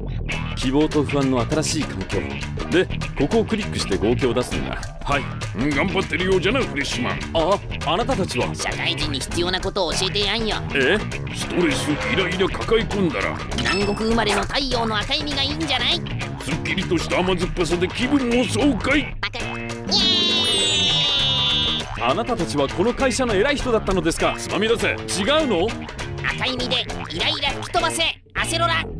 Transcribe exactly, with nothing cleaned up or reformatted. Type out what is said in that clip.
希望と不安の新しい環境で、ここをクリックして合計を出すんだ。はい、 うん、頑張ってるようじゃなフレッシュマン。 あ、あなたたちは社会人に必要なことを教えてやんよ。 えストレスイライラ抱え込んだら南国生まれの太陽の赤い実がいいんじゃない？ すっきりとした甘酸っぱさで気分も爽快。 あなたたちはこの会社の偉い人だったのですか？つまみ出せ。違うの？ 赤い実でイライラ吹き飛ばせ。アセロラ。